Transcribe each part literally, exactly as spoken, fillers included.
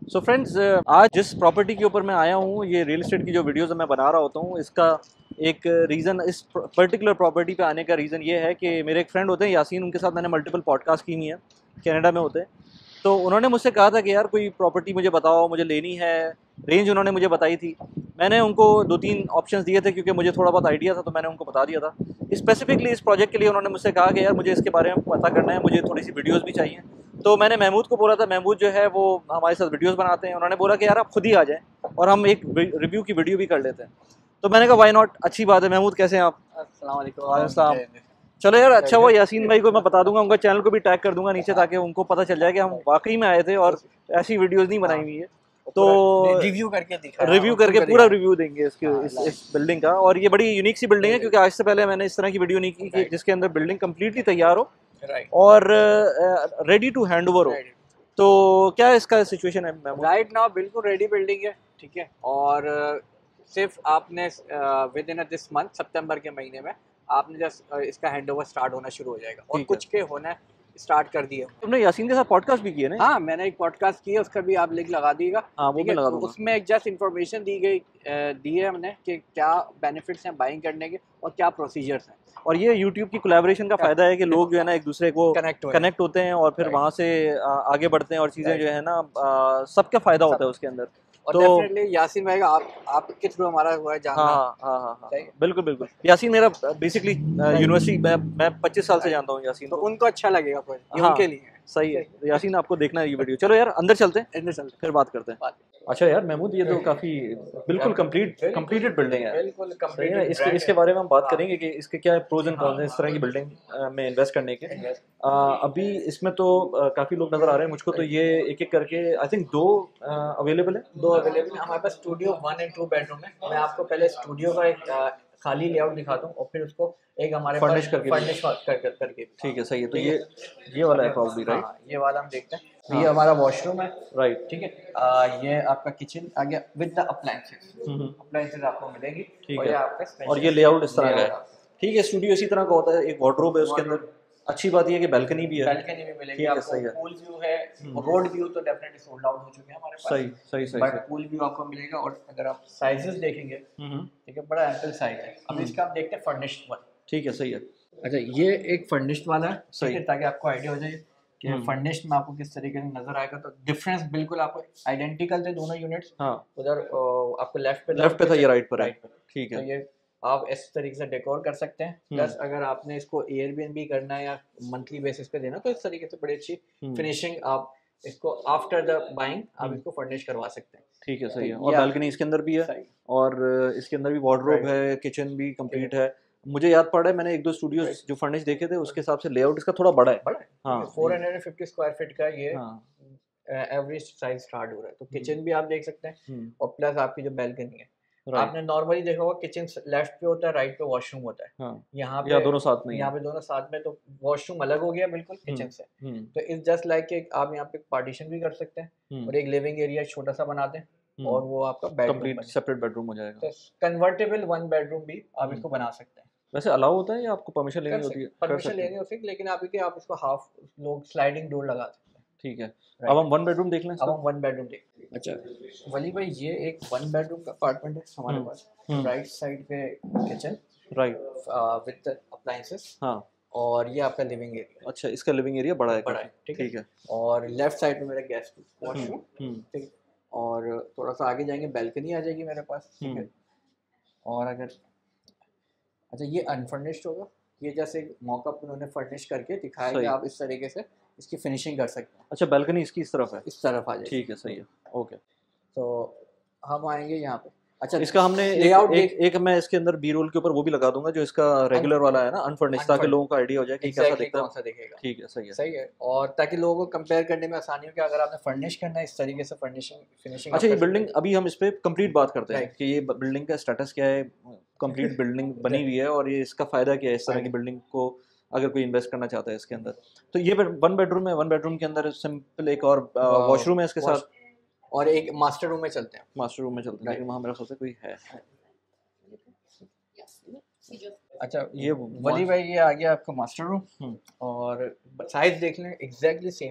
So friends, आज जिस property के ऊपर मैं आया हूँ, ये रियल एस्टेट की जो वीडियोस मैं बना रहा होता हूँ, इसका एक रीज़न, इस पर्टिकुलर प्रॉपर्टी पे आने का रीज़न ये है कि मेरे एक फ्रेंड होते हैं यासीन, उनके साथ मैंने मल्टीपल पॉडकास्ट की हुई है, कनाडा में होते हैं। तो उन्होंने मुझसे कहा था कि यार कोई प्रॉपर्टी मुझे बताओ, मुझे लेनी है। रेंज उन्होंने मुझे बताई थी। मैंने उनको दो तीन ऑप्शंस दिए थे क्योंकि मुझे थोड़ा बहुत आइडिया था, तो मैंने उनको बता दिया था। स्पेसिफिकली इस प्रोजेक्ट के लिए उन्होंने मुझसे कहा कि यार मुझे इसके बारे में पता करना है, मुझे थोड़ी सी वीडियोज़ भी चाहिए। तो मैंने महमूद को बोला था, महमूद जो है वो हमारे साथ वीडियोस बनाते हैं। उन्होंने बोला कि यार आप खुद ही आ जाएं और हम एक रिव्यू की वीडियो भी कर लेते हैं। तो मैंने कहा वाई नॉट, अच्छी बात है। महमूद कैसे हैं आप? अस्सलाम वालेकुम। वालेकुम। चलो यार, अच्छा हुआ यासीन भाई को मैं बता दूंगा, उनका चैनल को भी टैग कर दूंगा नीचे, ताकि उनको पता चल जाए कि हम वाकई में आए थे और ऐसी वीडियोस नहीं बनाई हुई है। तो रिव्यू करके दिखाया, रिव्यू करके पूरा रिव्यू देंगे इसके इस, इस बिल्डिंग का। और ये बड़ी यूनिक सी बिल्डिंग है क्योंकि आज से पहले मैंने इस तरह की वीडियो नहीं की कि जिसके अंदर बिल्डिंग कम्प्लीटली तैयार हो और रेडी टू हैंड ओवर हो। तो क्या इसका सिचुएशन है मैम? राइट नाउ बिल्कुल रेडी बिल्डिंग है, ठीक है। और सिर्फ आपने विद इन दिस मंथ सितंबर के महीने में आपने जस्ट इसका हैंडओवर स्टार्ट होना शुरू हो जाएगा और कुछ के होना स्टार्ट कर दिए। तुमने यासीन के साथ पॉडकास्ट भी किए ना? हाँ, मैंने एक पॉडकास्ट किया, उसका भी आप लिंक लगा दीजिएगा। हाँ, वो मैं लगा दूंगा। उसमें एक जस्ट इन्फॉर्मेशन दी गई दी है हमने कि क्या बेनिफिट्स हैं बाइंग करने के और क्या प्रोसीजर्स हैं। और ये यूट्यूब की कोलैबोरेशन का फायदा है कि लोग जो है ना एक दूसरे को कनेक्ट कनेक्ट होते हैं और फिर वहाँ से आगे बढ़ते हैं और चीज़ें जो है ना सबका फायदा होता है उसके अंदर। और तो डेफिनेटली यासीन भाई का आप आपके थ्रू हमारा हुआ है जानना। हाँ हाँ हाँ हाँ, बिल्कुल बिल्कुल। यासीन मेरा बेसिकली यूनिवर्सिटी मैं मैं पच्चीस साल से जानता हूँ यासीन, तो उनको अच्छा लगेगा फिर, ये हाँ, उनके लिए सही है। यासीन आपको देखना है ये वीडियो। चलो यार अंदर चलते हैं, अंदर चलते फिर बात करते हैं। अच्छा यार महमूद, ये तो काफ़ी बिल्कुल कंप्लीट कंप्लीटेड बिल्डिंग है। बिल्कुल सही है। इसके इसके बारे में हम बात करेंगे कि इसके क्या प्रोज एंड कॉन्स हैं इस तरह की बिल्डिंग में इन्वेस्ट करने के। आ, अभी इसमें तो काफ़ी लोग नज़र आ रहे हैं मुझको, तो ये एक एक करके आई थिंक दो अवेलेबल है। दो अवेलेबल है हमारे पास। Studio one and two bedroom है। मैं आपको पहले स्टूडियो का एक खाली लेआउट दिखाता हूँ और फिर उसको एक हमारे फर्निश करके फर्निश कर कर करके ठीक है, सही है। तो ये ये वाला है प्रॉब्ली, राइट? ये वाला हम देखते हैं। हाँ। ये हमारा वॉशरूम है, राइट, ठीक है। आ, ये आपका किचन आ गया विद द अप्लायंसेस। अप्लायंसेस आपको मिलेगी, ठीक और है। ये आपका और ये लेआउट इस तरह का है, ठीक है। स्टूडियो इसी तरह का होता है, एक वार्डरोब है उसके अंदर। अच्छी बात ये है कि बैल्कनी भी है, बैल्कनी भी मिलेगी आपको। पूल व्यू है, रोड व्यू तो डेफिनेटली सोल्ड आउट हो चुके हैं हमारे पास। सही सही सही, बट पूल व्यू आपको मिलेगा। और अगर आप साइजेस देखेंगे, ठीक है, बड़ा एम्पल साइज है। अब इसका आप देखते हैं फर्निश्ड वन, ठीक है, सही है। अच्छा, ये एक फर्निश्ड वाला है, सही है, ताकि आपको आइडिया हो जाए कि फर्निश्ड में आपको किस तरीके से नजर आएगा। तो डिफरेंस बिल्कुल आपको आइडेंटिकल थे दोनों यूनिट्स। हाँ, उधर आपको लेफ्ट पे लेफ्ट पे था, ये राइट पर है, ठीक है। तो ये आप इस तरीके से डेकोर कर सकते हैं। प्लस अगर आपने इसको एयरबीएनबी करना है या मंथली बेसिस पे देना, तो इस तरीके से बड़ी अच्छी फिनिशिंग आप इसको आफ्टर द बाइंग आप इसको फर्निश करवा सकते हैं, ठीक है, सही है। और बैल्कनी इसके अंदर भी है और इसके अंदर भी वार्डरोब है, किचन भी कंप्लीट है। मुझे याद पड़ा है, मैंने एक दो स्टूडियो जो फर्निश देखे थे, उसके हिसाब से लेआउट इसका थोड़ा बड़ा है। बड़ा है, हाँ। Four hundred fifty square feet का ये एवरेज साइज स्टार्ट हो रहा है। तो किचन भी आप देख सकते हैं और प्लस आपकी जो बैल्कनी है, आपने नॉर्मली देखा होगा किचन लेफ्ट पे होता है, राइट पे वॉशरूम होता है। हाँ। यहाँ पे दोनों साथ में, यहाँ पे दोनों साथ में। तो वॉशरूम अलग हो गया बिल्कुल किचन से। तो इस जस्ट लाइक आप यहाँ पे पार्टीशन भी कर सकते हैं और एक लिविंग एरिया छोटा सा बना दें और वो आपका बेडरूम सेपरेट बेडरूम हो जाएगा। तो कन्वर्टेबल वन बेडरूम भी आप इसको बना सकते हैं। वैसे अलाउ होता है या आपको परमिशन लेनी होती है? परमिशन लेनी होती है, लेकिन आप आप इसको हाफ लोग स्लाइडिंग डोर लगा सकते हैं, ठीक है। अब हम वन बेडरूम देख लें। अब हम वन बेडरूम देख लें। अच्छा वली भाई, ये एक वन बेडरूम का अपार्टमेंट है हमारे पास। राइट साइड पे किचन, राइट विद अप्लायंसेस, हाँ। और ये आपका लिविंग एरिया। अच्छा, इसका लिविंग एरिया बड़ा है, बड़ा है, ठीक है। और लेफ्ट साइड में मेरा गेस्ट वॉशरूम, ठीक है। और थोड़ा सा आगे जाएंगे बैल्कनी आ जाएगी मेरे पास, ठीक है। और अगर अच्छा ये अनफर्निश्ड होगा, ये जैसे मौका पर उन्होंने फर्निश करके दिखाया कि आप इस तरीके से इसकी फिनिशिंग कर सकते हैं। अच्छा, बैल्कनी इसकी इस तरफ है? इस तरफ आ जाए, ठीक है, सही है, ओके। तो हम आएंगे यहाँ पे। अच्छा, इसका हमने एक, एक, एक मैं इसके अंदर बी रोल के ऊपर वो भी लगा दूंगा जो इसका रेगुलर वाला है ना, अनफर्निश्ड, ताकि लोगों को आइडिया हो जाए कि कैसा दिखता है, दिखेगा। ठीक है, सही है, सही है। और ताकि लोगों को कंपेयर करने में आसानी हो कि अगर आपने फर्निश करना है इस तरीके से फर्निशिंग फिनिशिंग। अच्छा, ये बिल्डिंग अभी हम इस पे कंप्लीट बात करते हैं कि ये बिल्डिंग का स्टेटस क्या है, कंप्लीट बिल्डिंग बनी हुई है और ये इसका फायदा क्या है इस तरह की बिल्डिंग को अगर कोई इन्वेस्ट करना चाहता है इसके अंदर। तो ये वन बेडरूम है, वन बेडरूम के अंदर सिंपल एक और वॉशरूम है इसके साथ, और एक मास्टर रूम में चलते हैं। मास्टर रूम में चलते हैं, लेकिन वहाँ मेरा सोचता कोई है। अच्छा, ये वली भाई, ये आ गया आपका मास्टर रूम और साइज देख लें, एग्जैक्टली सेम साइज है।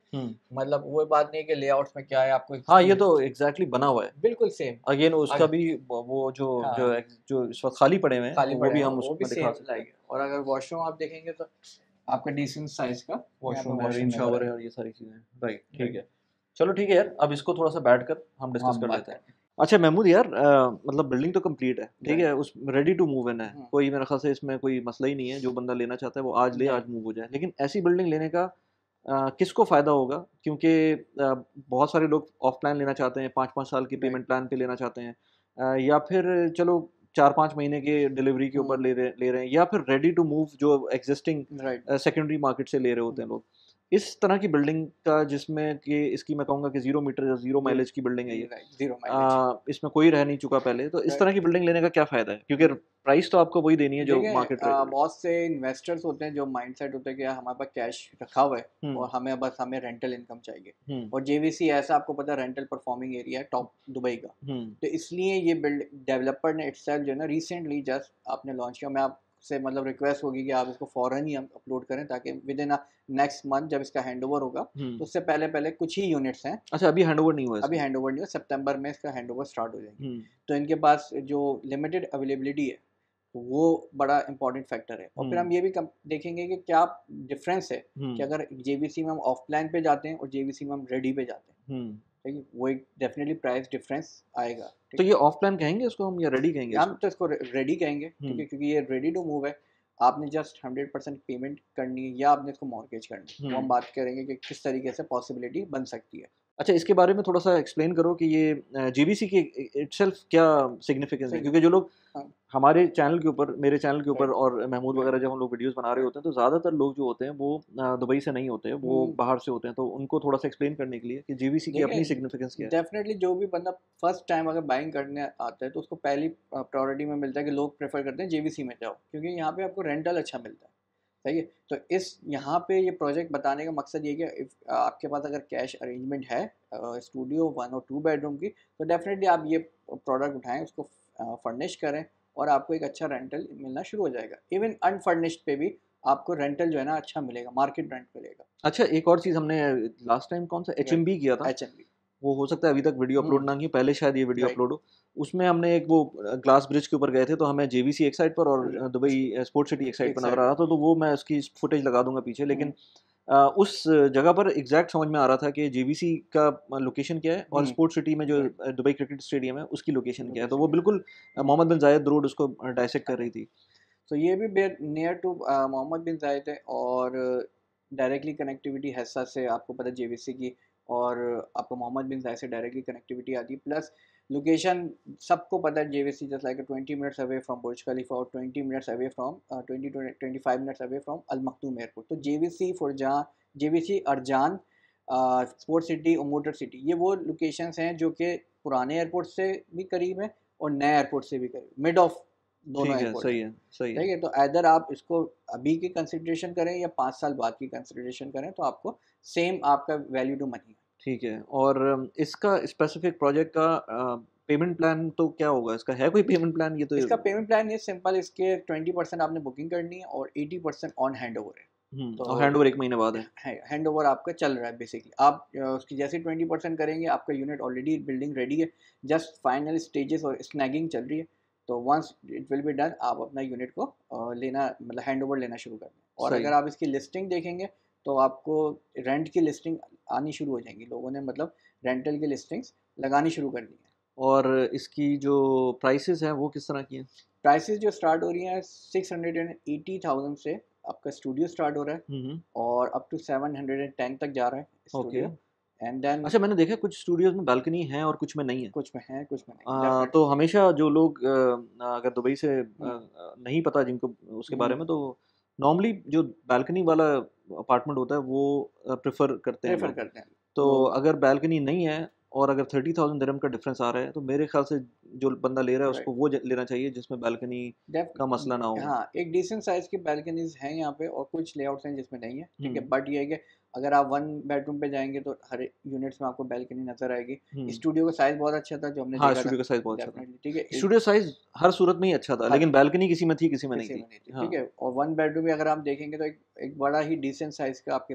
मतलब वो बात नहीं है कि लेआउट्स में क्या है आपको। हाँ ये तो एग्जैक्टली बना हुआ है बिल्कुल सेम। अगेन उसका भी वो जो हाँ, जो जो इस वक्त खाली पड़े हुए हैं खाली वो पड़े भी हैं, हम वो भी उसमें दिखा सेम सकते हैं। लाइक। और अगर वॉशरूम आप देखेंगे तो आपका डिसेंट साइज का वॉशरूम है, वॉशरूम रेन शावर है और ये सारी चीजें। राइट, ठीक है, चलो ठीक है यार, अब इसको थोड़ा सा बैठ कर हम डिस्कस कर लेते हैं। अच्छा महमूद यार, आ, मतलब बिल्डिंग तो कंप्लीट है, ठीक है, उस रेडी टू मूव इन है, कोई मेरे ख्याल से इसमें कोई मसला ही नहीं है, जो बंदा लेना चाहता है वो आज ले, आज मूव हो जाए। लेकिन ऐसी बिल्डिंग लेने का आ, किसको फ़ायदा होगा? क्योंकि आ, बहुत सारे लोग ऑफ प्लान लेना चाहते हैं, पाँच पाँच साल की पेमेंट प्लान पे लेना चाहते हैं, आ, या फिर चलो चार पाँच महीने के डिलीवरी के ऊपर ले रहे ले रहे हैं, या फिर रेडी टू मूव जो एग्जिस्टिंग सेकेंडरी मार्केट से ले रहे होते हैं लोग। इस तरह की बिल्डिंग का जिसमें कि इसकी मैं कहूँगा कि जीरो मीटर या जीरो माइलेज की बिल्डिंग है ये, जीरो आ, इसमें कोई रह नहीं चुका पहले, तो इस तरह की बिल्डिंग लेने का क्या फ़ायदा है? क्योंकि प्राइस तो आपको वही देनी है जो मार्केट रेट है। बहुत से इन्वेस्टर्स होते हैं जो माइंडसेट होते हैं कि हमारे पास कैश रखा हुआ है और हमें बस हमें रेंटल इनकम चाहिए, और जेवीसी ऐसा आपको पता है रेंटल परफॉर्मिंग एरिया है टॉप दुबई का, तो इसलिए ये बिल्ड डेवलपर ने इटसेल्फ जो है ना रिसेंटली जस्ट आपने लॉन्च किया। मैं आपसे मतलब रिक्वेस्ट होगी कि आप इसको फौरन ही अपलोड करें ताकि विद इन नेक्स्ट मंथ जब इसका हैंडओवर होगा तो उससे पहले पहले कुछ ही यूनिट्स हैं। अच्छा अभी हैंडओवर नहीं हुआ है? अभी हैंडओवर नहीं हुआ, सितंबर में इसका हैंडओवर स्टार्ट हो जाएंगे, तो इनके पास जो लिमिटेड अवेलेबिलिटी है वो बड़ा इंपॉर्टेंट फैक्टर है। और फिर हम ये भी देखेंगे कि क्या डिफरेंस है कि अगर जेवीसी में हम ऑफ प्लान पे जाते हैं और जेवीसी में हम रेडी पे जाते हैं, ठीक है, वो एक डेफिनेटली प्राइस डिफरेंस आएगा। तो ये ऑफ प्लान कहेंगे इसको हम या रेडी कहेंगे? हम तो इसको रेडी कहेंगे, ठीक है, क्योंकि ये रेडी टू मूव है, आपने जस्ट हंड्रेड परसेंट पेमेंट करनी है या आपने इसको मॉर्गेज करनी है, वो हम बात करेंगे कि किस तरीके से पॉसिबिलिटी बन सकती है। अच्छा इसके बारे में थोड़ा सा एक्सप्लेन करो कि ये जेबीसी की इटसेल्फ क्या सिग्निफिकेंस है, क्योंकि जो लोग हमारे चैनल के ऊपर, मेरे चैनल के ऊपर और महमूद वगैरह जब हम लोग वीडियोस बना रहे होते हैं तो ज़्यादातर लोग जो होते हैं वो दुबई से नहीं होते हैं, वो बाहर से होते हैं, तो उनको थोड़ा सा एक्सप्लेन करने के लिए कि जेवीसी की अपनी सिग्निफिकेंस क्या है। डेफिनेटली जो भी बंदा फर्स्ट टाइम अगर बाइंग करने आता है तो उसको पहली प्रायोरिटी में मिलता है कि लोग प्रेफर करते हैं जेवीसी में जाओ, क्योंकि यहाँ पे आपको रेंटल अच्छा मिलता है, सही है। तो इस यहाँ पे ये प्रोजेक्ट बताने का मकसद ये कि इफ आपके पास अगर कैश अरेंजमेंट है स्टूडियो वन और टू बेडरूम की, तो डेफिनेटली आप ये प्रोडक्ट उठाएं, उसको फर्निश करें और आपको एक अच्छा रेंटल मिलना शुरू हो जाएगा। इवन अनफर्निश्ड पे भी आपको रेंटल जो है ना अच्छा मिलेगा, मार्केट रेंट मिलेगा। अच्छा एक और चीज़ हमने लास्ट टाइम कौन सा एच एम बी किया था, एच एम बी वो हो सकता है अभी तक वीडियो अपलोड ना की, पहले शायद ये वीडियो अपलोड हो, उसमें हमने एक वो ग्लास ब्रिज के ऊपर गए थे, तो हमें जेवीसी एक साइड पर और दुबई स्पोर्ट सिटी एक साइड पर नजर आ रहा था, तो वो मैं उसकी फुटेज लगा दूंगा पीछे। लेकिन आ, उस जगह पर एग्जैक्ट समझ में आ रहा था कि जेवीसी का लोकेशन क्या है और स्पोर्ट सिटी में जो दुबई क्रिकेट स्टेडियम है उसकी लोकेशन क्या है, तो वो बिल्कुल मोहम्मद बिन जायद रोड उसको डायसेक्ट कर रही थी। तो ये भी नियर टू मोहम्मद बिन जायद है और डायरेक्टली कनेक्टिविटी हैसा से आपको पता है जेवीसी की, और आपको मोहम्मद बिन जायद से डायरेक्टली कनेक्टिविटी आती है, प्लस लोकेशन सबको पता है JVC just like twenty minutes away from Burj Khalifa और twenty minutes away from twenty twenty five minutes away from Al Maktoum airport. तो जेवीसी फॉर जहाँ जेवीसी अरजान स्पोर्ट सिटी और Motor City, ये वो locations हैं जो कि पुराने एयरपोर्ट से भी करीब है और नए एयरपोर्ट से भी करीब, मिड ऑफ दोनों एयरपोर्ट। सही है, सही है, ठीक है। तो अदर आप इसको अभी की कंसिडरेशन करें या पाँच साल बाद की कंसिडरेशन करें तो आपको सेम आपका वैल्यू टू मनी है। ठीक है। और इसका स्पेसिफिक प्रोजेक्ट का पेमेंट प्लान तो क्या होगा? इसका है कोई पेमेंट प्लान? ये तो इसका पेमेंट प्लान ये सिंपल, इसके ट्वेंटी परसेंट आपने बुकिंग करनी है और eighty percent on handover है। तो हैंड ओवर एक महीने बाद है, हैंड ओवर आपका चल रहा है बेसिकली। आप उसकी जैसे ट्वेंटी परसेंट करेंगे आपका यूनिट ऑलरेडी बिल्डिंग रेडी है, जस्ट फाइनल स्टेजेस और स्नैगिंग चल रही है, तो once it will be done आप अपना यूनिट को लेना मतलब हैंड ओवर लेना शुरू कर दें। और अगर आप इसकी लिस्टिंग देखेंगे तो आपको रेंट की लिस्टिंग आनी शुरू हो जाएंगी, लोगों ने मतलब रेंटल की लिस्टिंग्स लगानी शुरू कर दी है। और इसकी जो प्राइसेस हैं वो किस तरह की हैं? प्राइसेस जो स्टार्ट हो रही हैं six hundred and eighty thousand से आपका स्टूडियो स्टार्ट हो रहा है और up to seven hundred and ten तक जा रहा है स्टूडियो। एंड देन अच्छा मैंने देखा कुछ स्टूडियोज में बालकनी है और कुछ में नहीं है। कुछ में है कुछ में नहीं। आ, तो हमेशा जो लोग अगर दुबई से नहीं पता जिनको उसके बारे में, तो नॉर्मली जो बालकनी वाला अपार्टमेंट होता है वो प्रेफर करते हैं प्रेफर करते हैं। तो अगर बालकनी नहीं है और अगर थर्टी थाउजेंड दिरहम का डिफरेंस आ रहा है तो मेरे ख्याल से जो बंदा ले रहा है उसको वो लेना चाहिए जिसमें बालकनी का मसला ना हो। हाँ एक डिसेंट साइज की बालकनीज हैं यहाँ पे और कुछ लेआउट्स हैं जिसमें नहीं है, ठीक है। बट ये है कि अगर आप वन बेडरूम पे जाएंगे तो हर यूनिट्स में आपको बालकनी नजर आएगी। स्टूडियो का साइज बहुत अच्छा था जो हमने हाँ, स्टूडियो का साइज बहुत अच्छा था, ठीक है। स्टूडियो साइज हर सूरत में ही अच्छा था, लेकिन बालकनी किसी में थी किसी में नहीं थी, ठीक है। और वन बेडरूम भी अगर आप देखेंगे तो एक एक बड़ा ही डिसेंट साइज का आपके पास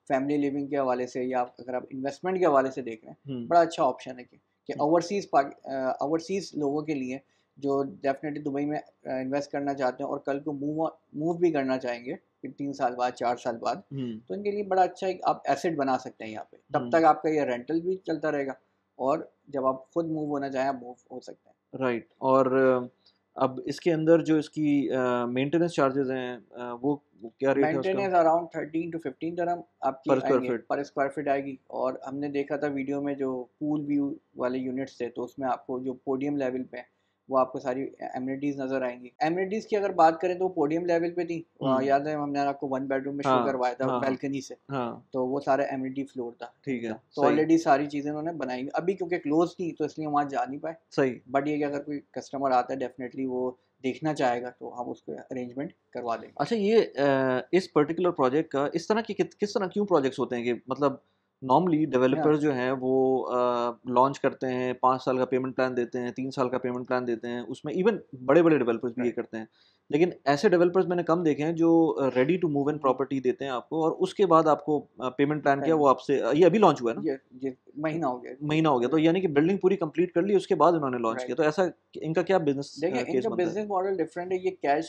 फैमिली लिविंग के हवाले से या अगर आप इन्वेस्टमेंट के हवाले से देख रहे हैं, हम्म, बड़ा अच्छा ऑप्शन है कि कि हम्म, ओवरसीज़ ओवरसीज़ लोगों के लिए जो डेफिनेटली दुबई में इन्वेस्ट करना चाहते हैं और कल को मूव मूव भी करना चाहेंगे फिर तीन साल बाद चार साल बाद, हम्म, तो इनके लिए बड़ा अच्छा एक आप एसेट बना सकते हैं यहाँ पे। तब हम्म, तक आपका ये रेंटल भी चलता रहेगा और जब आप खुद मूव होना चाहें आप मूव हो सकते हैं। राइट। और अ, अब इसके अंदर जो इसकी मेंटेनेंस चार्जेस हैं, अ, वो वो क्या रेट है उसका maintenance around thirteen to fifteen dirham आपकी पर स्क्वायर आएंगे फीट? पर स्क्वायर फीट आएगी। और हमने देखा था वीडियो में जो पूल व्यू वाले यूनिट्स थे, तो उसमें आपको जो पोडियम लेवल पे है वो आपको सारी एमिनिटीज़ नज़र आएंगी। एमिनिटीज़ की अगर बात करें तो पोडियम लेवल पे थी, वहाँ हम्म, याद है हमने आपको वन बेडरूम में शो हाँ, करवाया था हाँ, हाँ, बैल्कनी से, हाँ, तो वो सारा एमिनिटी फ्लोर था ठीक है, था तो सही, ऑलरेडी सारी चीज़ें उन्होंने बनाई। अभी क्योंकि क्लोज थी तो इसलिए वहाँ जा नहीं पाए, सही। बट ये कि अगर कोई कस्टमर आता है डेफिनेटली वो देखना चाहेगा तो हम उसको अरेंजमेंट करवा देंगे। अच्छा, ये अ, इस पर्टिकुलर प्रोजेक्ट का इस तरह की कित किस तरह क्यों प्रोजेक्ट्स होते हैं कि मतलब नॉर्मली हाँ डेवलपर्स जो हैं वो अ, लॉन्च करते हैं, पाँच साल का पेमेंट प्लान देते हैं, तीन साल का पेमेंट प्लान देते हैं, उसमें इवन बड़े-बड़े डेवलपर्स भी ये राइट। करते हैं। लेकिन ऐसे डेवलपर्स मैंने कम देखे हैं जो uh, ready to move in property देते हैं आपको और उसके बाद आपको अ, पेमेंट प्लान किया वो आपसे अ, ये अभी लॉन्च हुआ है ना? ये ये महीना हो गया जी। महीना हो गया, तो यानी कि बिल्डिंग पूरी कंप्लीट कर ली उसके बाद उन्होंने लॉन्च किया, राइट। तो ऐसा इनका क्या बिज़नेस देखिए अ, केस इनका बनता है? बिजनेस मॉडल डिफरेंट है। ये कैश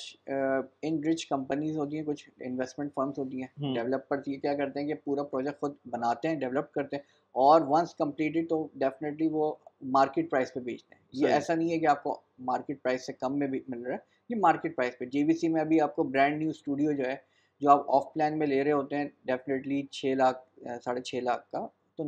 इन रिच कंपनीज होती हैं, कुछ इन्वेस्टमेंट फर्म्स होती हैं, हुँ, डेवलपर ये क्या करते हैं कि पूरा प्रोजेक्ट खुद बनाते हैं, डेवलप करते हैं और वंस कंप्लीटेड तो डेफिनेटली वो मार्केट प्राइस पे बेचते हैं। ये सही। ऐसा नहीं है कि आपको मार्केट प्राइस से कम में भी मिल रहा है, ये मार्केट प्राइस पे। जेवीसी में अभी आपको ब्रांड न्यू स्टूडियो जो है, जो आप ऑफ प्लान में ले रहे होते हैं डेफिनेटली छः लाख अ, साढ़े छः लाख का, तो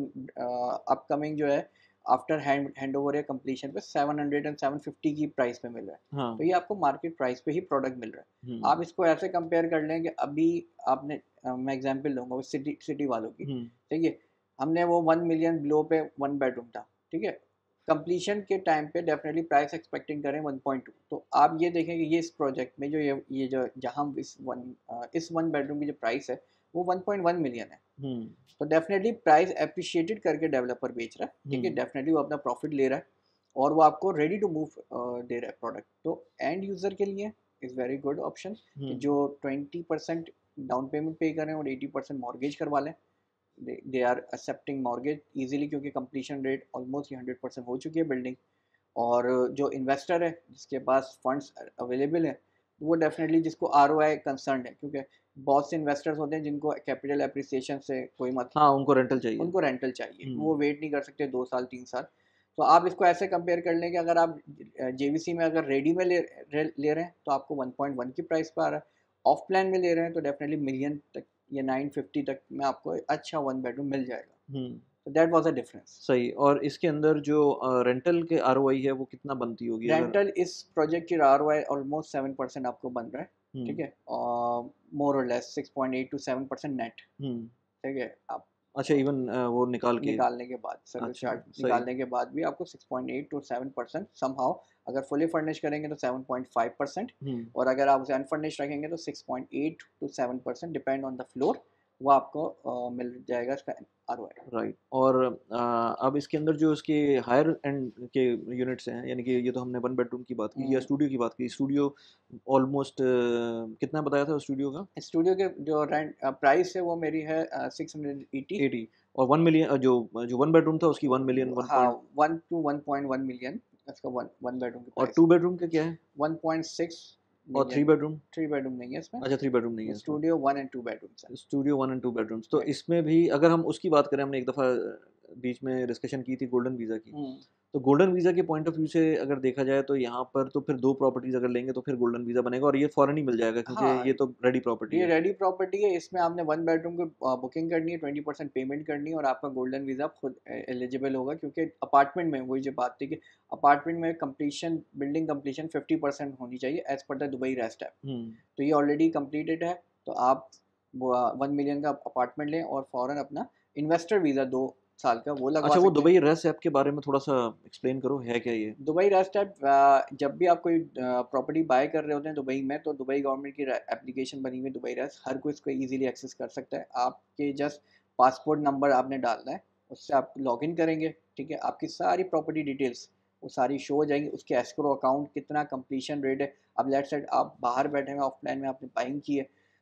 अपकमिंग जो है आफ्टर हैंड हैंड ओवर या कंप्लीशन पे seven hundred and seven fifty की प्राइस पे मिल रहा है। हाँ, तो ये आपको मार्केट प्राइस पे ही प्रोडक्ट मिल रहा है। हुँ, आप इसको ऐसे कंपेयर कर लें कि अभी आपने अ, मैं एग्जांपल लूँगा वो सिटी सिटी वालों की, हुँ, ठीक है? हमने वो वन मिलियन बिलो पे वन बेडरूम था, ठीक है? कंप्लीशन के टाइम पे डेफिनिटली प्राइस एक्सपेक्टिंग करें वन पॉइंट टू, तो आप ये देखें कि ये इस प्रोजेक्ट में जो ये ये जो जहाँ इस वन अ, इस वन बेडरूम की जो प्राइस है वो वन पॉइंट वन मिलियन है। हुँ, तो डेफिनेटली प्राइस एप्रिशिएटेड करके डेवलपर बेच रहा है, ठीक है? हुँ, डेफिनेटली वो अपना प्रॉफिट ले रहा है और वो आपको रेडी टू मूव दे रहा है प्रोडक्ट। तो एंड यूज़र के लिए इज़ वेरी गुड ऑप्शन कि हुँ, जो ट्वेंटी परसेंट डाउन पेमेंट पे करें और एटी परसेंट मॉर्गेज करवा लें। They they are accepting mortgage easily क्योंकि completion rate almost hundred percent हो चुकी है बिल्डिंग। और जो इन्वेस्टर है जिसके पास फंड्स अवेलेबल है, वो डेफिनेटली जिसको आर ओ आई कंसर्न है, क्योंकि बहुत से इन्वेस्टर्स होते हैं जिनको कैपिटल एप्रिसिएशन से कोई मतलब, हाँ, उनको रेंटल चाहिए। उनको रेंटल चाहिए, हुँ, वो वेट नहीं कर सकते दो साल तीन साल। तो आप इसको ऐसे कंपेयर कर लें कि अगर आप जेवीसी में अगर रेडी में ले रे, ले रहे हैं तो आपको वन पॉइंट वन की प्राइस पे आ रहा है, ऑफ प्लान में ले रहे हैं तो डेफिनेटली मिलियन तक या नाइन फिफ्टी तक में आपको अच्छा वन बेडरूम मिल जाएगा। हुँ, तो दैट वाज अ डिफरेंस। सही। और इसके अंदर जो अ, रेंटल के आरओआई है वो कितना बनती होगी अगर रेंटल इस प्रोजेक्ट की R O I almost seven percent आपको बन रहा है, ठीक हुँ, है? और मोर और less six point eight to seven percent net, हुँ, ठीक है? आप अच्छा इवन अ, वो निकाल के निकालने के बाद सर्विस अच्छा, चार्ज सही। निकालने के बाद भी आपको six point eight to seven percent somehow, अगर फुली फर्निश करेंगे तो सेवन पॉइंट फाइव परसेंट हुँ, और अगर आप उसे अनफर्निश रखेंगे तो six point eight to seven percent depend on the floor, वो आपको अ, मिल जाएगा इसका आर ओ आई। राइट। और अ, अब इसके अंदर जो इसके हायर एंड के यूनिट्स हैं, यानी कि ये तो हमने वन बेडरूम की बात की या स्टूडियो की बात की। स्टूडियो ऑलमोस्ट कितना बताया था स्टूडियो का? स्टूडियो के जो रेंट प्राइस है वो मेरी है सिक्स हंड्रेड एटी। अस्सी। और वन मिलियन अ, जो जो वन बेडरूम था उसकी वन मिलियन वन हाँ, point one two one point one million इसका वन वन बेडरूम की और प्राइस टू है। बेडरूम का क्या है? वन पॉइंट सिक्स और three million. Bedroom? Three bedroom नहीं है इसमें, अच्छा, थ्री बेडरूम नहीं ये है इसमें। Studio one and two bedrooms है। Studio one and two bedrooms. तो राइट। इसमें भी अगर हम उसकी बात करें, हमने एक दफ़ा बीच में डिस्कशन की थी गोल्डन वीज़ा की। हुँ। तो गोल्डन वीज़ा के पॉइंट ऑफ व्यू से अगर देखा जाए तो यहाँ पर तो फिर दो प्रॉपर्टीज़ अगर लेंगे तो फिर गोल्डन वीज़ा बनेगा और ये फ़ौरन ही मिल जाएगा क्योंकि हाँ, ये तो रेडी प्रॉपर्टी ये है। रेडी प्रॉपर्टी है, इसमें आपने वन बेडरूम की अ, बुकिंग करनी है, ट्वेंटी परसेंट पेमेंट करनी है और आपका गोल्डन वीज़ा खुद ए एलिजिबल होगा, क्योंकि अपार्टमेंट में वही जो बात थी कि अपार्टमेंट में completion building completion fifty percent होनी चाहिए as per the Dubai rest app. हुँ। तो ये ऑलरेडी कंप्लीटेड है, तो आप वो वन मिलियन का अपार्टमेंट लें और फ़ौरन अपना इन्वेस्टर वीज़ा दो साल का वो लगवा अच्छा, वो सकते हैं। दुबई रेस ऐप के बारे में थोड़ा-सा एक्सप्लेन करो, है क्या ये? दुबई रेस्ट ऐप अ, जब भी आप कोई अ, प्रॉपर्टी बाय कर रहे होते हैं दुबई में, तो दुबई गवर्नमेंट की एप्लीकेशन बनी हुई है दुबई रेस्ट, हर कोई इसको इजीली एक्सेस कर सकता है। आपके जस्ट पासपोर्ट नंबर आपने डालना है, उससे आप लॉगिन करेंगे, ठीक है? आपकी सारी प्रॉपर्टी डिटेल्स वो सारी शो हो जाएंगी, उसके एस्क्रो अकाउंट कितना कंप्लीशन रेट है। अब लेट्स सेट आप बाहर बैठे हैं ऑफलाइन में आपने बाइंग की है,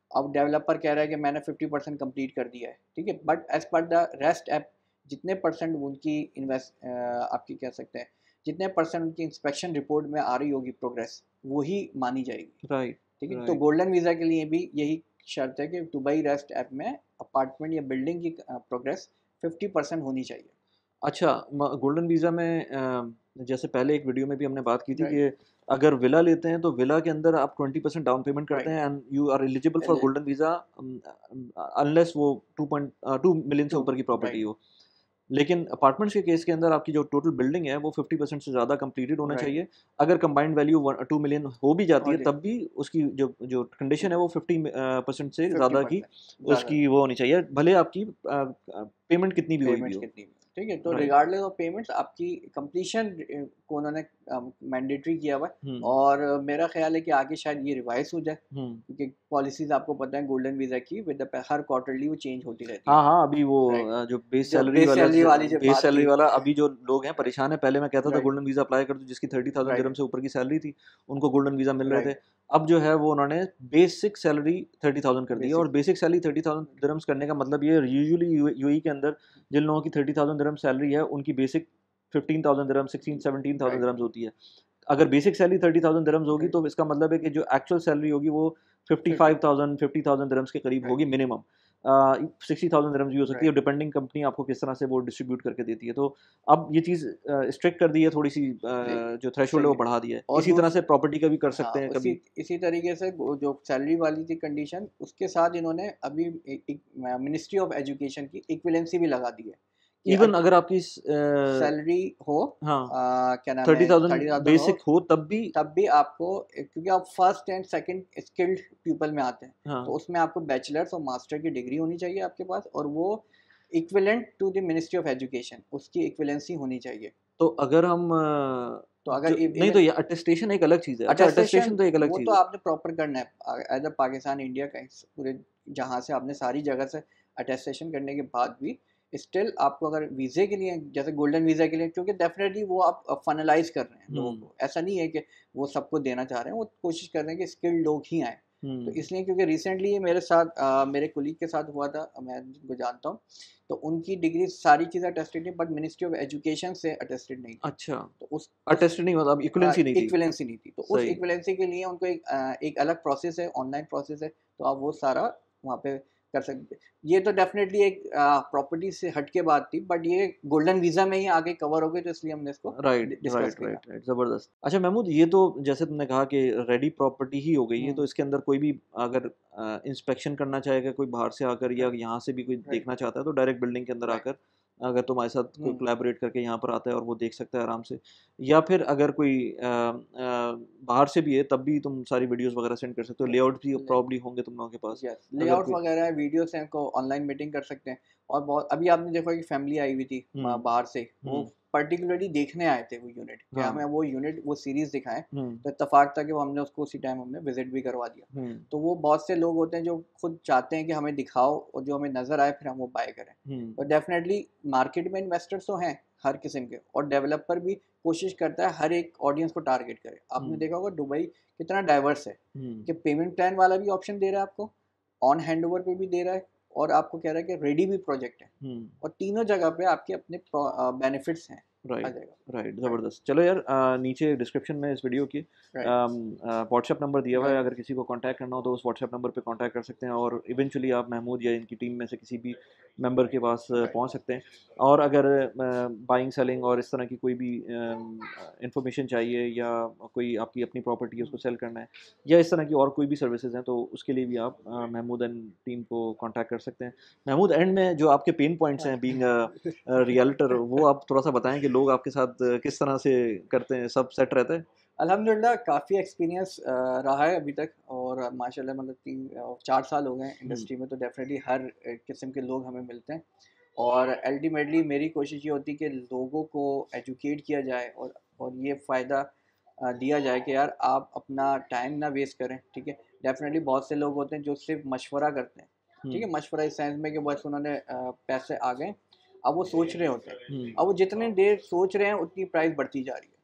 अब डेवलपर कह रहा है कि मैंने फिफ्टी परसेंट कम्प्लीट कर दिया है, ठीक है, but as per the rest app जितने परसेंट उनकी इन्वेस्ट आपकी कह सकते हैं जितने परसेंट उनकी इंस्पेक्शन रिपोर्ट में आ रही होगी प्रोग्रेस, वही मानी जाएगी। राइट, ठीक है, तो राइट। गोल्डन वीज़ा के लिए भी यही शर्त है कि दुबई रेस्ट ऐप में अपार्टमेंट या बिल्डिंग की प्रोग्रेस फिफ्टी परसेंट होनी चाहिए। अच्छा, म गोल्डन वीज़ा में अ, जैसे पहले एक वीडियो में भी हमने बात की थी राइट, कि अगर विला लेते हैं तो विला के अंदर आप ट्वेंटी परसेंट डाउन पेमेंट करते राइट, हैं and you are eligible for golden visa um, unless वो two point uh, two million से टू ऊपर की प्रॉपर्टी राइट, हो। लेकिन अपार्टमेंट्स के केस के अंदर आपकी जो टोटल बिल्डिंग है वो फिफ्टी परसेंट से ज़्यादा कंप्लीटेड होना राइट, चाहिए। अगर combined value one two million हो भी जाती और है तब भी उसकी जो जो कंडीशन है वो फिफ्टी अ, परसेंट से फिफ्टी ज़्यादा की परसेंट ज़्यादा उसकी वो होनी चाहिए, भले आपकी अ अ, पेमेंट कितनी भी हुई भी पेमेंट्स हो। कितनी भी, ठीक है, तो राइट। रिगार्डलेस ऑफ पेमेंट्स आपकी कंप्लीशन को उन्होंने मैंडेटरी किया हुआ है। हुँ, और मेरा ख्याल है कि आगे शायद ये रिवाइज हो जाए, हुँ। क्योंकि पॉलिसीज आपको पता है गोल्डन वीज़ा की विद द हर क्वार्टरली वो चेंज होती रहती है। हाँ, हाँ, अभी वो राइट, अ, जो बेस जो सैलरी बेस वाला सैलरी ज वाली जो बेस बात सैलरी थी, वाला अभी जो लोग हैं परेशान हैं, पहले मैं कहता था राइट, गोल्डन वीज़ा अप्लाई कर दो जिसकी थर्टी थाउज़ेंड दिरहम राइट, से ऊपर की सैलरी थी, उनको गोल्डन वीज़ा मिल रहे थे। राइट, अब जो है वो उन्होंने बेसिक सैलरी थर्टी थाउज़ेंड कर दी है और basic basic salary thirty thousand dirhams करने का मतलब ये यूजुअली यू यूएई के अंदर जिन लोगों की थर्टी थाउज़ेंड दिरहम सैलरी है, उनकी basic fifteen thousand dirham, sixteen seventeen thousand right, dirhams होती है। अगर basic salary thirty thousand dirhams होगी राइट, तो इसका मतलब है कि जो एक्चुअल सैलरी होगी वो fifty fifty five thousand fifty thousand dirhams के करीब राइट, होगी minimum. Uh, sixty thousand dirhams भी हो सकती है, राइट, डिपेंडिंग कंपनी आपको किस तरह से वो डिस्ट्रीब्यूट करके देती है। तो अब ये चीज़ अ, स्ट्रिक्ट कर दी है थोड़ी-सी, अ, नहीं, जो थ्रेशोल्ड है सही वो है। बढ़ा दिया है। और इसी तरह दूस से प्रॉपर्टी का भी कर हाँ, सकते हैं उसी कभी। इसी तरीके से वो जो सैलरी वाली थी कंडीशन, उसके साथ इन्होंने अभी एक एक मिनिस्ट्री ऑफ एजुकेशन की इक्विवेलेंसी भी लगा दी है कि इवन अग अगर आपकी स अ, सैलरी हो, हाँ, अ, क्या नाम है, थर्टी थाउज़ेंड थर्टी थाउज़ेंड हो, बेसिक हो तब भी। तब भी आपको, क्योंकि आप first and second skilled people में आते हैं, तो हाँ, उसमें आपको बैचलर्स और मास्टर की डिग्री होनी चाहिए आपके पास, और वो equivalent to the ministry of education, उसकी इक्विवेलेंसी होनी चाहिए। तो अगर हम अ, तो अगर जो नहीं तो इवन ये अटेस्टेशन एक अलग चीज़ है। अच्छा, अटेस्टेशन अटेस्टेशन तो एक अलग वो चीज़ तो है। आपने प्रॉपर करना है एज अ पाकिस्तान इंडिया का इस पूरे जहाँ से आपने सारी जगह से अटेस्टेशन करने के बाद भी स्टिल आपको अगर वीज़े के लिए, जैसे गोल्डन वीज़ा के लिए, क्योंकि डेफिनेटली वो आप फनलाइज कर रहे हैं लोगों हुँ, को, ऐसा नहीं है कि वो सबको देना चाह रहे हैं, वो कोशिश कर रहे हैं कि स्किल्ड लोग ही आए। तो हुँ। इसलिए क्योंकि रिसेंटली ये मेरे साथ अ, मेरे कुलीग के साथ हुआ था, मैं जिनको जानता हूँ, तो उनकी डिग्री सारी चीज़ें अटेस्टेड थी, बट मिनिस्ट्री ऑफ एजुकेशन से अटेस्टेड नहीं थी। अच्छा, तो उस उस अटेस्टेड नहीं मतलब इक्विवेलेंसी नहीं थी। इक्विवेलेंसी नहीं थी, तो उस सही। इक्विवेलेंसी के लिए उनको एक अ, एक अलग प्रोसेस है, ऑनलाइन प्रोसेस है, तो आप वो सारा वहाँ पे कर सकते। ये तो डेफिनेटली एक प्रॉपर्टी से हट के बात थी, बट ये गोल्डन वीज़ा में ही आगे कवर हो गई, तो इसलिए हमने इसको राइट, डिस्कस राइट, किया। राइट, राइट, ज़बरदस्त। अच्छा महमूद, ये तो जैसे तुमने कहा कि रेडी प्रॉपर्टी ही हो गई है, हम्म, तो इसके अंदर कोई भी अगर अ, इंस्पेक्शन करना चाहेगा कोई बाहर से आकर या राइट, यहाँ से भी कोई राइट, देखना चाहता है तो डायरेक्ट बिल्डिंग के अंदर राइट, आकर अगर तुम्हारे साथ कोई हम्म, कोलैबोरेट करके यहाँ पर आता है और वो देख सकता है आराम से। या फिर अगर कोई अ अ, बाहर से भी है तब भी तुम सारी वीडियोज़ वगैरह सेंड कर सकते हो। लेआउट भी ले प्रॉब्ली होंगे तुम लोगों के पास। यस, अगर लेआउट कोई। वगैरह वीडियोस हैं को ऑनलाइन मीटिंग कर सकते हैं। और बहुत अभी आपने देखा कि फैमिली आई हुई थी हुँ, ब- बाहर से, वो हुँ, पर्टिकुलरली देखने आए थे वो यूनिट, कि हमें हाँ, वो यूनिट वो सीरीज दिखाएं। हुँ, तो इत्तेफाक था कि वो हमने उसको उसी टाइम हमने विजिट भी करवा दिया। हुँ, तो वो बहुत से लोग होते हैं जो खुद चाहते हैं कि हमें दिखाओ और जो हमें नज़र आए फिर हम वो बाय करें। हुँ, और डेफिनेटली मार्केट में इन्वेस्टर्स तो हैं हर किस्म के, और डेवलपर भी कोशिश करता है हर एक ऑडियंस को टारगेट करे। आपने हुँ, देखा होगा दुबई कितना डाइवर्स है, हुँ, कि पेमेंट प्लान वाला भी ऑप्शन दे रहा है आपको, ऑन हैंड ओवर पे भी दे रहा है, और आपको कह रहा है कि रेडी भी प्रोजेक्ट है, हुँ। और तीनों जगह पे आपके अपने बेनिफिट्स हैं आ राइट, जाएगा। राइट, राइट, ज़बरदस्त। चलो यार, अ, नीचे डिस्क्रिप्शन में इस वीडियो की राइट, व्हाट्सएप नंबर दिया हुआ है, राइट, अगर किसी को कांटेक्ट करना हो तो उस व्हाट्सएप नंबर पे कांटेक्ट कर सकते हैं और इवेंचुअली आप महमूद या इनकी टीम में से किसी भी मेंबर के पास अ, राइट, पहुंच सकते हैं। और अगर बाइंग सेलिंग और इस तरह की कोई भी इंफॉर्मेशन चाहिए या कोई आपकी अपनी प्रॉपर्टी है उसको सेल करना है या इस तरह की और कोई भी सर्विसेज हैं तो उसके लिए भी आप अ, महमूद एंड टीम को कांटेक्ट कर सकते हैं। महमूद, एंड में जो आपके पेन पॉइंट्स हैं बीइंग रियल्टर, वो आप थोड़ा सा बताएं कि लोग आपके साथ अ, किस तरह से करते हैं, सब सेट रहता है? अल्हम्दुलिल्लाह काफ़ी एक्सपीरियंस रहा है अभी तक, और माशाल्लाह मतलब तीन अ, चार साल हो गए हैं हम्म, इंडस्ट्री में, तो डेफिनेटली हर अ, किस्म के लोग हमें मिलते हैं। और अल्टीमेटली मेरी कोशिश ये होती है कि लोगों को एजुकेट किया जाए, और और ये फ़ायदा अ, दिया जाए कि यार आप अपना टाइम ना वेस्ट करें, ठीक है। डेफिनेटली बहुत से लोग होते हैं जो सिर्फ मशवरा करते हैं, ठीक हम्म, है, मशवरा इस सेंस में कि बस उन्होंने अ, पैसे आ गए, अब वो सोच रहे होते हैं, हम्म, अब वो जितने देर सोच रहे हैं उतनी प्राइस बढ़ती जा रही है।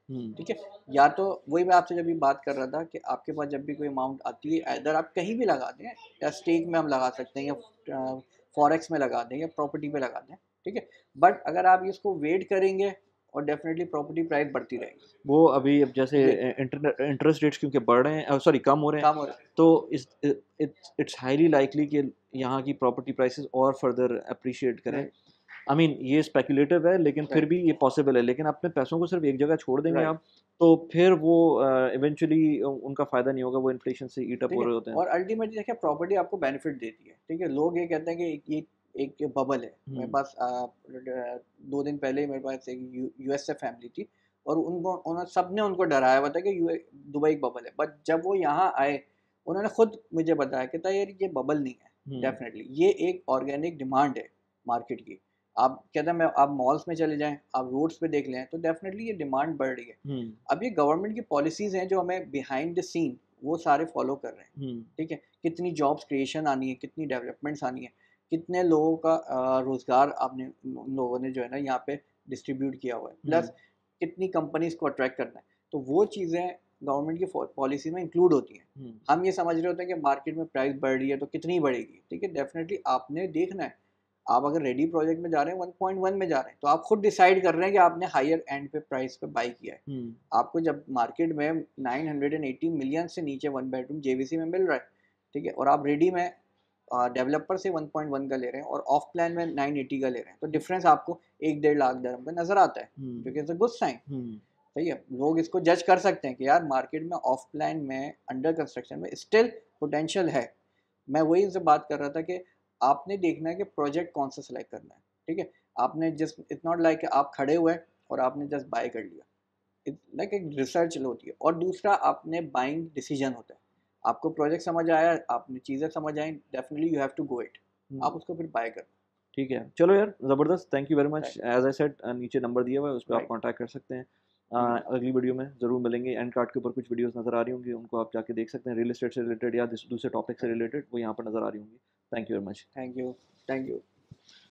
ठीक है, या तो वही मैं आपसे जब भी बात कर रहा था कि आपके पास जब भी कोई अमाउंट आती है, इधर आप कहीं भी लगा दें, या स्टेक में हम लगा सकते हैं, या फॉरेक्स में लगा दें, या प्रॉपर्टी पे लगा दें, ठीक है। बट अगर आप इसको वेट करेंगे और डेफिनेटली प्रॉपर्टी प्राइस बढ़ती रहेगी। वो अभी अब जैसे इंटरेस्ट रेट्स क्योंकि बढ़ रहे हैं, सॉरी कम हो रहे हैं, कम हो रहा है, तो इस इट्स इट्स हाईली लाइकली कि यहाँ की प्रॉपर्टी प्राइसेस और फर्दर अप्रिशिएट करें। राइट आई मीन ये स्पेकुलेटिव है, लेकिन फिर राइट भी ये पॉसिबल है। लेकिन अपने पैसों को सिर्फ एक जगह छोड़ देंगे राइट, आप, तो फिर वो इवेंचुअली उनका फ़ायदा नहीं होगा, वो इन्फ्लेशन से ईट अप ठीक हो है। रहे होते हैं। और अल्टीमेटली देखिए, प्रॉपर्टी आपको बेनिफिट देती है, ठीक है। लोग ये कहते हैं कि एक ये एक बबल है। मेरे हम्म पास आ, दो दिन पहले ही मेरे पास एक यू यूएस से फैमिली थी, और उनको उन्होंने सब ने उनको डराया हुआ था कि यू दुबई एक बबल है। बट जब वो यहाँ आए, उन्होंने खुद मुझे बताया कि था यार ये बबल नहीं है, हम्म डेफिनेटली ये एक ऑर्गेनिक डिमांड है मार्केट की। आप कहते हैं मैं आप मॉल्स में चले जाएं, आप रोड्स पे देख लें, तो डेफिनेटली ये डिमांड बढ़ रही है। हम्म अब ये गवर्नमेंट की पॉलिसीज़ हैं जो हमें बिहाइंड द सीन वो सारे फॉलो कर रहे हैं, हम्म ठीक है। कितनी जॉब्स क्रिएशन आनी है, कितनी डेवलपमेंट्स आनी है, कितने लोगों का अ, रोज़गार आपने उन लोगों ने जो है ना यहाँ पे डिस्ट्रीब्यूट किया हुआ है, हम्म प्लस कितनी कंपनीज को अट्रैक्ट करना है। तो वो चीज़ें गवर्नमेंट की पॉलिसी में इंक्लूड होती हैं। हम्म हम ये समझ रहे होते हैं कि मार्केट में प्राइस बढ़ रही है तो कितनी बढ़ेगी, ठीक है। डेफिनेटली आपने देखना है, आप अगर रेडी प्रोजेक्ट में जा रहे हैं, वन पॉइंट वन में जा रहे हैं, तो आप खुद डिसाइड कर रहे हैं कि आपने हायर एंड पे प्राइस पे बाई किया है। हम्म आपको जब मार्केट में नाइन हंड्रेड एटी मिलियन से नीचे वन बेडरूम जेवीसी में मिल रहा है, ठीक है, और आप रेडी में डेवलपर से वन पॉइंट वन का ले रहे हैं और ऑफ प्लान में नाइन एटी का ले रहे हैं, तो डिफरेंस आपको एक डेढ़ लाख दरम का नजर आता है, हम्म जो कि इट्स अ गुड साइन। हम्म सही है, लोग इसको जज कर सकते हैं कि यार मार्केट में ऑफ प्लान में अंडर कंस्ट्रक्शन में स्टिल पोटेंशियल है। मैं वही इनसे बात कर रहा था कि आपने देखना है कि प्रोजेक्ट कौन सा सेलेक्ट करना है, ठीक है। आपने जस्ट इट्स नॉट लाइक आप खड़े हुए और आपने जस्ट बाय कर लिया, लाइक एक रिसर्च होती है। और दूसरा, आपने बाइंग डिसीजन होता है, आपको प्रोजेक्ट समझ आया, आपने चीज़ें समझ आई, definitely you have to go it, आप उसको फिर बाय कर। ठीक है, चलो यार, ज़बरदस्त, thank you very much. Right as I said, नीचे नंबर दिया हुआ है, उस पर आप राइट, कांटेक्ट कर सकते हैं। अ, अगली वीडियो में ज़रूर मिलेंगे। एंड कार्ड के ऊपर कुछ वीडियोस नज़र आ रही होंगी, उनको आप जाके देख सकते हैं, रियल एस्टेट से रिलेटेड या दूसरे टॉपिक से रिलेटेड, वो यहाँ पर नज़र आ रही होंगी। Thank you very much. Thank you thank you.